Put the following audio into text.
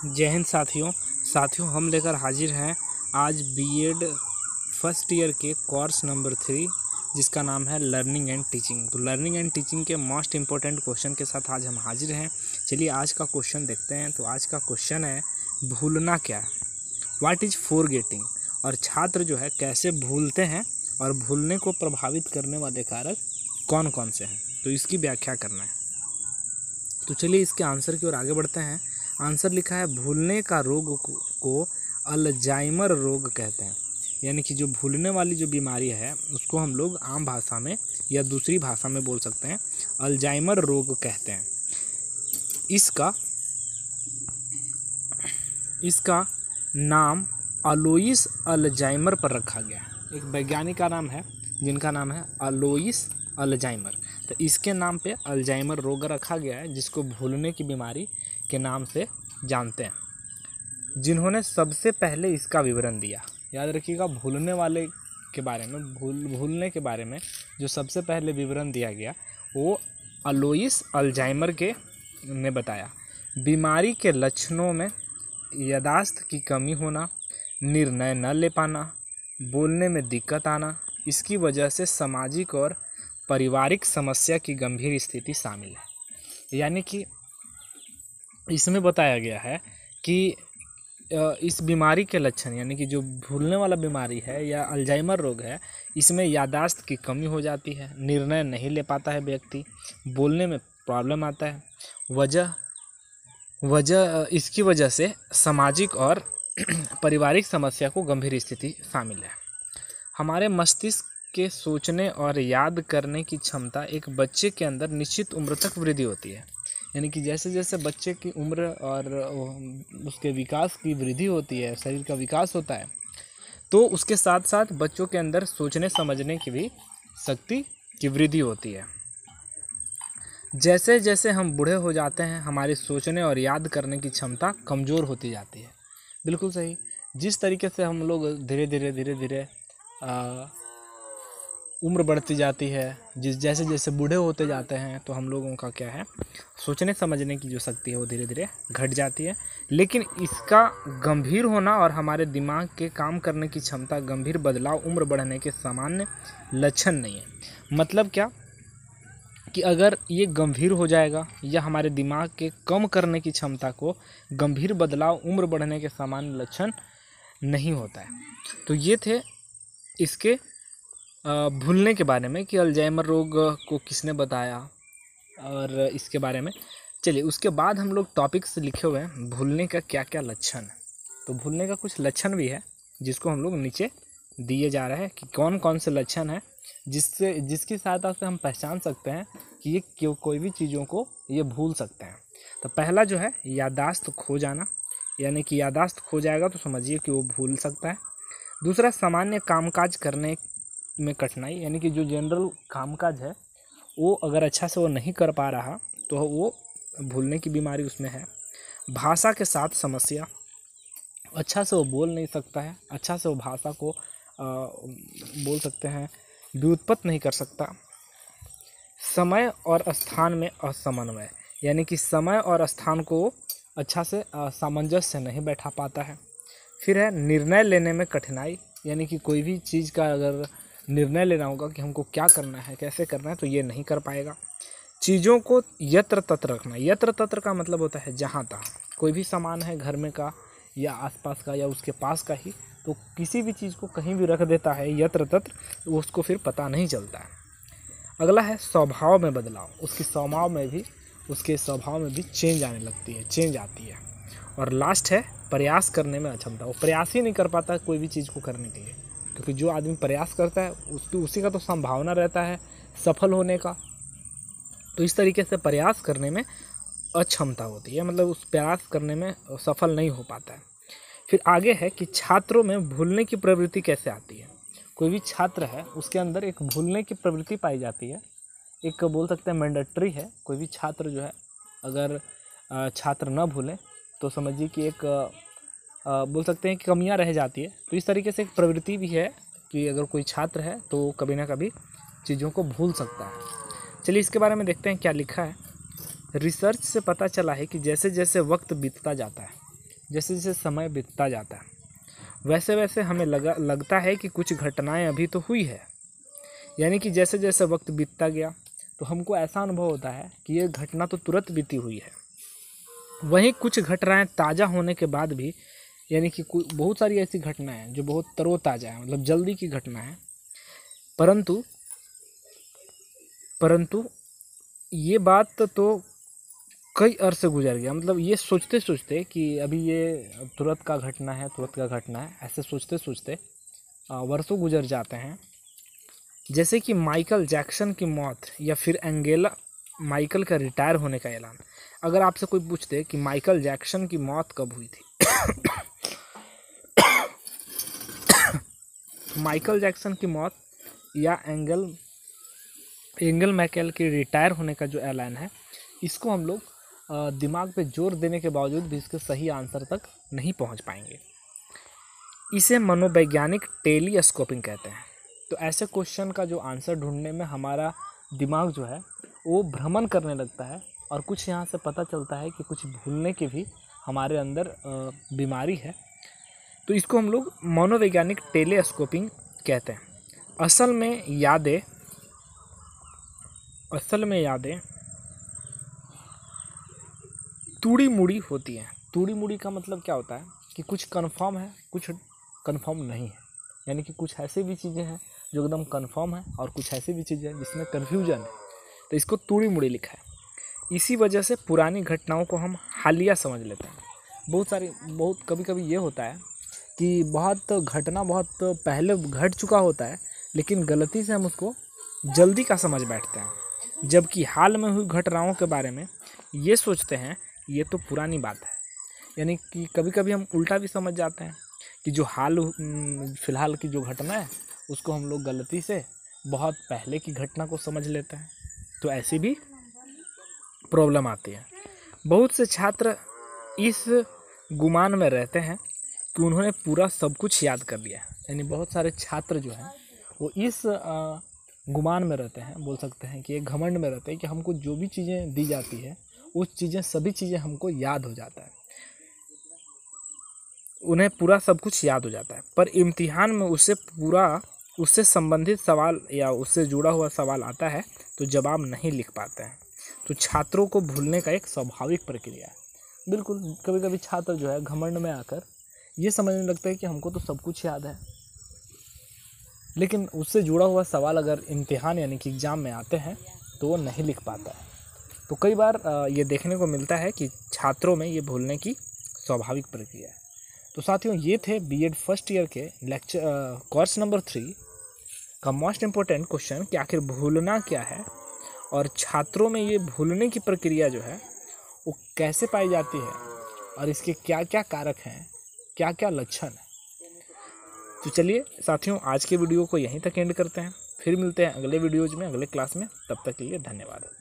जय हिंद साथियों हम लेकर हाजिर हैं आज बीएड फर्स्ट ईयर के कोर्स नंबर 3 जिसका नाम है लर्निंग एंड टीचिंग। तो लर्निंग एंड टीचिंग के मोस्ट इम्पोर्टेंट क्वेश्चन के साथ आज हम हाजिर हैं। चलिए आज का क्वेश्चन देखते हैं। तो आज का क्वेश्चन है भूलना क्या है, व्हाट इज़ फॉरगेटिंग, और छात्र जो है कैसे भूलते हैं और भूलने को प्रभावित करने वाले कारक कौन कौन से हैं, तो इसकी व्याख्या करना है। तो चलिए इसके आंसर की ओर आगे बढ़ते हैं। आंसर लिखा है भूलने का रोग को अल्जाइमर रोग कहते हैं, यानी कि जो भूलने वाली जो बीमारी है उसको हम लोग आम भाषा में या दूसरी भाषा में बोल सकते हैं अल्जाइमर रोग कहते हैं। इसका नाम अलोइस अल्जाइमर पर रखा गया है। एक वैज्ञानिक का नाम है जिनका नाम है अलोइस अल्जाइमर, तो इसके नाम पे अल्जाइमर रोग रखा गया है, जिसको भूलने की बीमारी के नाम से जानते हैं। जिन्होंने सबसे पहले इसका विवरण दिया, याद रखिएगा, भूलने वाले के बारे में भूलने के बारे में जो सबसे पहले विवरण दिया गया वो अलोइस अल्जाइमर के ने बताया। बीमारी के लक्षणों में याददाश्त की कमी होना, निर्णय न ले पाना, बोलने में दिक्कत आना, इसकी वजह से सामाजिक और पारिवारिक समस्या की गंभीर स्थिति शामिल है। यानी कि इसमें बताया गया है कि इस बीमारी के लक्षण, यानी कि जो भूलने वाला बीमारी है या अल्जाइमर रोग है, इसमें याददाश्त की कमी हो जाती है, निर्णय नहीं ले पाता है व्यक्ति, बोलने में प्रॉब्लम आता है। इसकी वजह से सामाजिक और पारिवारिक समस्या को गंभीर स्थिति शामिल है। हमारे मस्तिष्क के सोचने और याद करने की क्षमता एक बच्चे के अंदर निश्चित उम्र तक वृद्धि होती है। यानी कि जैसे जैसे बच्चे की उम्र और उसके विकास की वृद्धि होती है, शरीर का विकास होता है, तो उसके साथ साथ बच्चों के अंदर सोचने समझने की भी शक्ति की वृद्धि होती है। जैसे जैसे हम बूढ़े हो जाते हैं हमारी सोचने और याद करने की क्षमता कमज़ोर होती जाती है। बिल्कुल सही। जिस तरीके से हम लोग धीरे धीरे उम्र बढ़ती जाती है, जैसे जैसे बूढ़े होते जाते हैं तो हम लोगों का क्या है, सोचने समझने की जो शक्ति है वो धीरे धीरे घट जाती है। लेकिन इसका गंभीर होना और हमारे दिमाग के काम करने की क्षमता गंभीर बदलाव उम्र बढ़ने के सामान्य लक्षण नहीं है। मतलब क्या कि अगर ये गंभीर हो जाएगा या हमारे दिमाग के कम करने की क्षमता को गंभीर बदलाव उम्र बढ़ने के सामान्य लक्षण नहीं होता है। तो ये थे इसके भूलने के बारे में कि अल्जाइमर रोग को किसने बताया और इसके बारे में। चलिए उसके बाद हम लोग टॉपिक्स लिखे हुए हैं भूलने का क्या क्या लक्षण है। तो भूलने का कुछ लक्षण भी है जिसको हम लोग नीचे दिए जा रहे हैं कि कौन कौन से लक्षण हैं जिसकी सहायता से हम पहचान सकते हैं कि ये कोई भी चीज़ों को ये भूल सकते हैं। तो पहला जो है याददाश्त खो जाना, यानी कि याददाश्त खो जाएगा तो समझिए कि वो भूल सकता है। दूसरा सामान्य कामकाज करने में कठिनाई, यानी कि जो जनरल कामकाज है वो अगर अच्छा से वो नहीं कर पा रहा तो वो भूलने की बीमारी उसमें है। भाषा के साथ समस्या, अच्छा से वो बोल नहीं सकता है, अच्छा से वो भाषा को बोल सकते हैं व्युत्पत्ति नहीं कर सकता। समय और स्थान में असमन्वय, यानी कि समय और स्थान को अच्छा से सामंजस्य नहीं बैठा पाता है। फिर है निर्णय लेने में कठिनाई, यानी कि कोई भी चीज़ का अगर निर्णय लेना होगा कि हमको क्या करना है, कैसे करना है, तो ये नहीं कर पाएगा। चीज़ों को यत्र तत्र रखना, यत्र तत्र का मतलब होता है जहाँ तहाँ। कोई भी सामान है घर में का या आसपास का या उसके पास का ही, तो किसी भी चीज़ को कहीं भी रख देता है यत्र तत्र, तो उसको फिर पता नहीं चलता है। अगला है स्वभाव में बदलाव, उसके स्वभाव में भी चेंज आने लगती है, चेंज आती है। और लास्ट है प्रयास करने में अक्षमता, वो प्रयास ही नहीं कर पाता कोई भी चीज़ को करने के लिए, क्योंकि जो आदमी प्रयास करता है उसी का तो संभावना रहता है सफल होने का। तो इस तरीके से प्रयास करने में अक्षमता होती है, मतलब उस प्रयास करने में सफल नहीं हो पाता है। फिर आगे है कि छात्रों में भूलने की प्रवृत्ति कैसे आती है। कोई भी छात्र है उसके अंदर एक भूलने की प्रवृत्ति पाई जाती है, एक बोल सकते हैं मैंडेटरी है। कोई भी छात्र जो है अगर छात्र न भूले तो समझिए कि एक बोल सकते हैं कि कमियां रह जाती है। तो इस तरीके से एक प्रवृत्ति भी है कि अगर कोई छात्र है तो कभी ना कभी चीज़ों को भूल सकता है। चलिए इसके बारे में देखते हैं क्या लिखा है। रिसर्च से पता चला है कि जैसे जैसे वक्त बीतता जाता है, जैसे जैसे समय बीतता जाता है वैसे वैसे हमें लगता है कि कुछ घटनाएं अभी तो हुई है। यानी कि जैसे जैसे वक्त बीतता गया तो हमको ऐसा अनुभव होता है कि ये घटना तो तुरंत बीती हुई है। वहीं कुछ घटनाएं ताज़ा होने के बाद भी, यानी कि बहुत सारी ऐसी घटनाएं हैं जो बहुत तरोताज़ा है, मतलब जल्दी की घटना है, परंतु ये बात तो कई अरसे गुजर गया, मतलब ये सोचते सोचते कि अभी ये तुरंत का घटना है, ऐसे सोचते सोचते वर्षों गुजर जाते हैं। जैसे कि माइकल जैक्सन की मौत या फिर एंगेला माइकल का रिटायर होने का ऐलान। अगर आपसे कोई पूछते कि माइकल जैक्सन की मौत कब हुई थी माइकल जैक्सन की मौत या एंगल मैकेल के रिटायर होने का जो ऐलान है, इसको हम लोग दिमाग पे जोर देने के बावजूद भी इसके सही आंसर तक नहीं पहुंच पाएंगे। इसे मनोवैज्ञानिक टेलीस्कोपिंग कहते हैं। तो ऐसे क्वेश्चन का जो आंसर ढूंढने में हमारा दिमाग जो है वो भ्रमण करने लगता है, और कुछ यहाँ से पता चलता है कि कुछ भूलने की भी हमारे अंदर बीमारी है। तो इसको हम लोग मनोवैज्ञानिक टेलीस्कोपिंग कहते हैं। असल में यादें तूड़ी मुड़ी होती हैं। तूड़ी मुड़ी का मतलब क्या होता है कि कुछ कंफर्म है, कुछ कंफर्म नहीं है। यानी कि कुछ ऐसी भी चीज़ें हैं जो एकदम कंफर्म है और कुछ ऐसी भी चीज़ें हैं जिसमें कन्फ्यूजन है, तो इसको तूड़ी मुड़ी लिखा है। इसी वजह से पुरानी घटनाओं को हम हालिया समझ लेते हैं। बहुत कभी कभी ये होता है कि घटना बहुत पहले घट चुका होता है, लेकिन गलती से हम उसको जल्दी का समझ बैठते हैं, जबकि हाल में हुई घटनाओं के बारे में ये सोचते हैं ये तो पुरानी बात है। यानी कि कभी कभी हम उल्टा भी समझ जाते हैं कि जो फिलहाल की जो घटना है उसको हम लोग गलती से बहुत पहले की घटना को समझ लेते हैं। तो ऐसी भी प्रॉब्लम आती है। बहुत से छात्र इस गुमान में रहते हैं कि उन्होंने पूरा सब कुछ याद कर लिया है। यानी बहुत सारे छात्र जो हैं वो इस गुमान में रहते हैं, बोल सकते हैं कि एक घमंड में रहते हैं कि हमको जो भी चीज़ें दी जाती है सभी चीज़ें हमको याद हो जाता है, उन्हें पूरा सब कुछ याद हो जाता है। पर इम्तिहान में उससे संबंधित सवाल या उससे जुड़ा हुआ सवाल आता है तो जवाब नहीं लिख पाते हैं। तो छात्रों को भूलने का एक स्वाभाविक प्रक्रिया है। बिल्कुल, कभी कभी छात्र जो है घमंड में आकर ये समझने लगता है कि हमको तो सब कुछ याद है, लेकिन उससे जुड़ा हुआ सवाल अगर इम्तिहान यानी कि एग्ज़ाम में आते हैं तो वो नहीं लिख पाता है। तो कई बार ये देखने को मिलता है कि छात्रों में ये भूलने की स्वाभाविक प्रक्रिया है। तो साथियों, ये थे बीएड फर्स्ट ईयर के कोर्स नंबर 3 का मोस्ट इम्पोर्टेंट क्वेश्चन कि आखिर भूलना क्या है, और छात्रों में ये भूलने की प्रक्रिया जो है वो कैसे पाई जाती है, और इसके क्या क्या कारक हैं, क्या क्या लक्षण हैं। तो चलिए साथियों, आज के वीडियो को यहीं तक एंड करते हैं। फिर मिलते हैं अगले वीडियोज़ में, अगले क्लास में। तब तक के लिए धन्यवाद।